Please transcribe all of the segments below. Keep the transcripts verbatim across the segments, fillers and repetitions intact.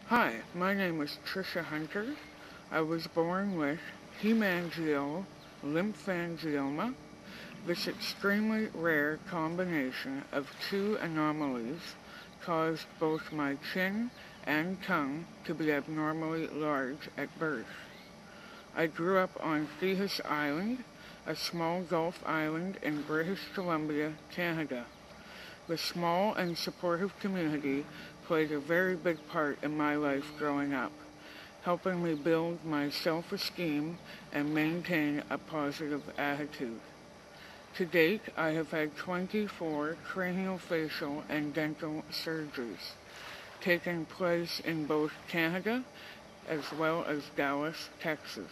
Hi, my name is Tricia Hunter. I was born with hemangioma lymphangioma. This extremely rare combination of two anomalies caused both my chin and tongue to be abnormally large at birth. I grew up on Thetis Island, a small Gulf island in British Columbia, Canada. The small and supportive community played a very big part in my life growing up, helping me build my self-esteem and maintain a positive attitude. To date, I have had twenty-four craniofacial and dental surgeries, taking place in both Canada as well as Dallas, Texas.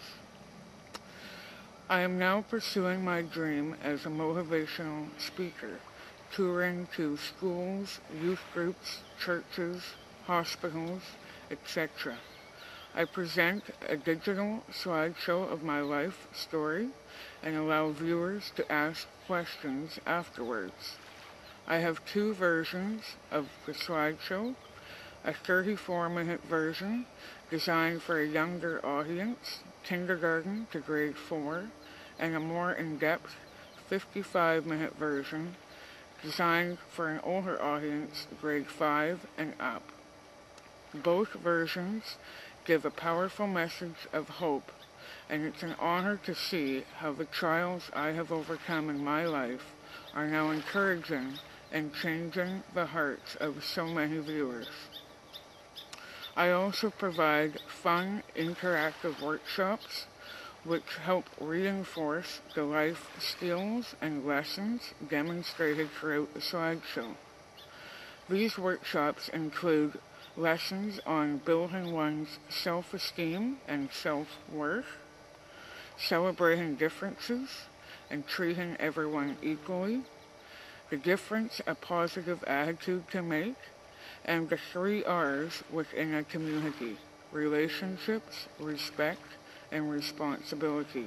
I am now pursuing my dream as a motivational speaker, touring to schools, youth groups, churches, hospitals, et cetera. I present a digital slideshow of my life story and allow viewers to ask questions afterwards. I have two versions of the slideshow, a thirty-four minute version designed for a younger audience, kindergarten to grade four, and a more in-depth fifty-five minute version designed for an older audience, grade five and up. Both versions give a powerful message of hope, and it's an honor to see how the trials I have overcome in my life are now encouraging and changing the hearts of so many viewers. I also provide fun, interactive workshops which help reinforce the life skills and lessons demonstrated throughout the slideshow. These workshops include lessons on building one's self-esteem and self-worth, celebrating differences and treating everyone equally, the difference a positive attitude can make, and the three R's within a community: relationships, respect, and responsibility.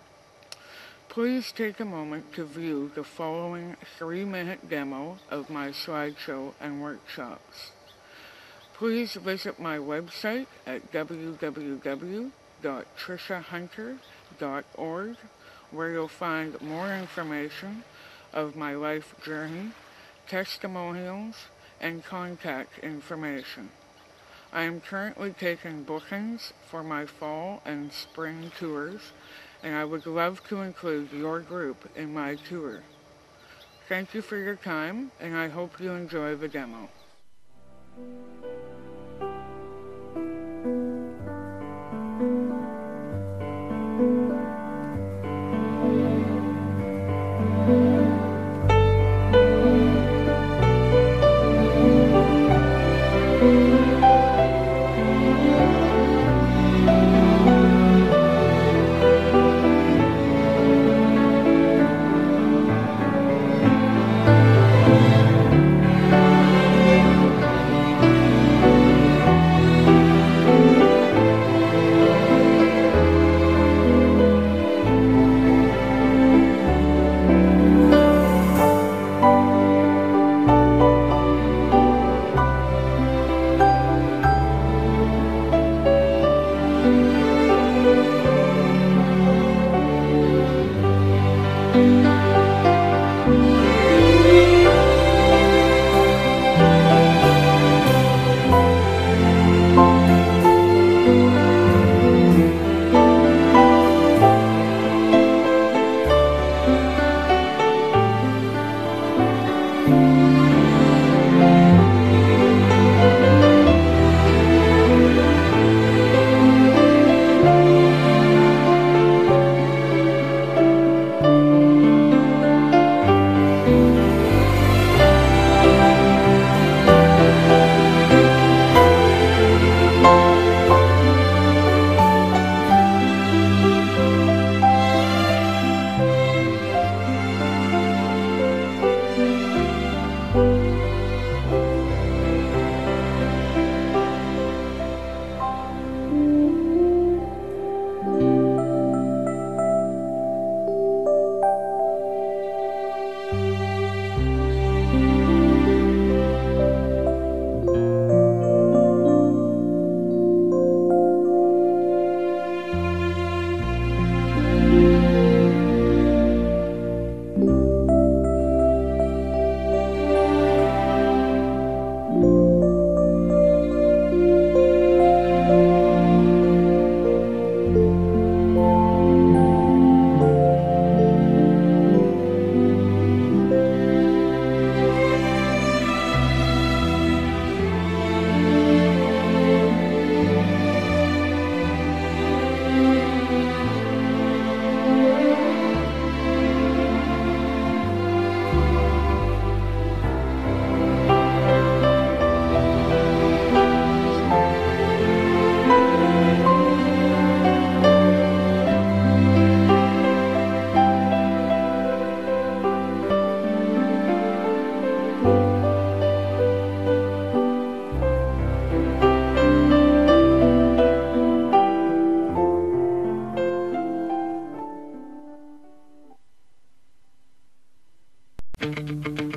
Please take a moment to view the following three minute demo of my slideshow and workshops. Please visit my website at w w w dot tricia hunter dot org, where you'll find more information of my life journey, testimonials, and contact information. I am currently taking bookings for my fall and spring tours, and I would love to include your group in my tour. Thank you for your time, and I hope you enjoy the demo. you.